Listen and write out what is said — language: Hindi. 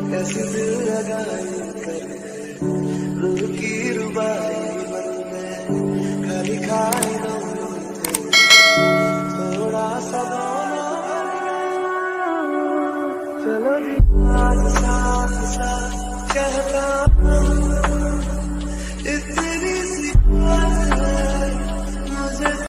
कैसी दिल लगाई कर रूह की रुबाई मन में खाली खाई थोड़ा सा चलो साथ साथ साथ कहता हूँ इतनी सी बात है मुझे।